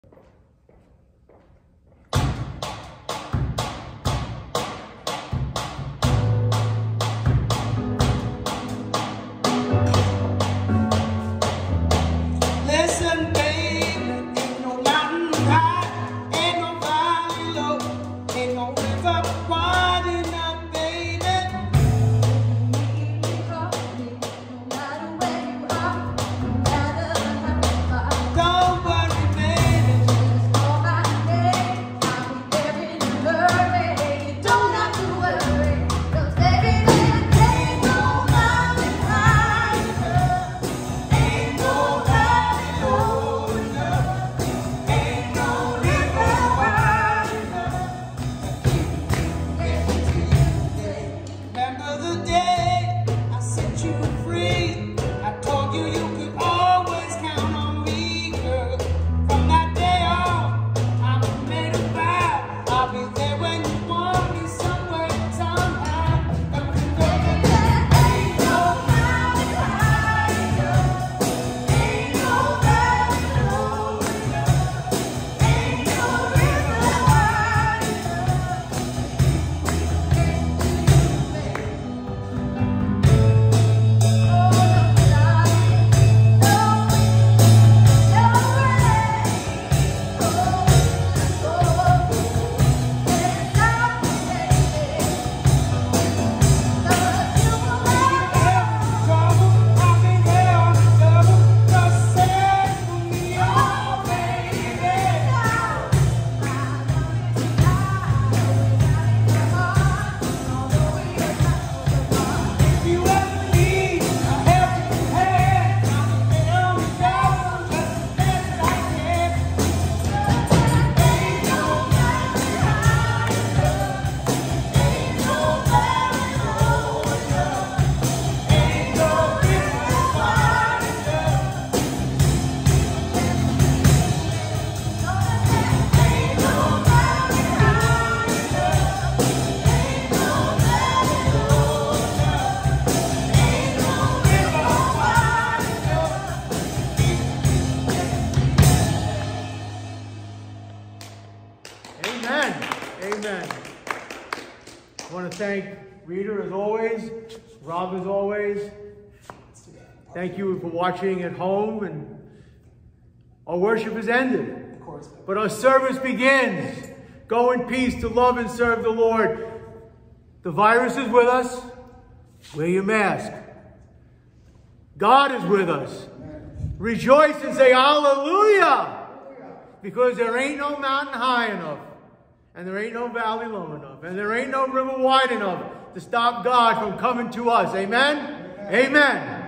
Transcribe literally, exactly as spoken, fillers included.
Amen. I want to thank Rita as always, Rob as always. Thank you for watching at home. And our worship is ended, Of course. but our service begins. Go in peace to love and serve the Lord. The virus is with us. Wear your mask. God is with us. Rejoice and say hallelujah. Because there ain't no mountain high enough. And there ain't no valley low enough. And there ain't no river wide enough to stop God from coming to us. Amen? Amen. Amen.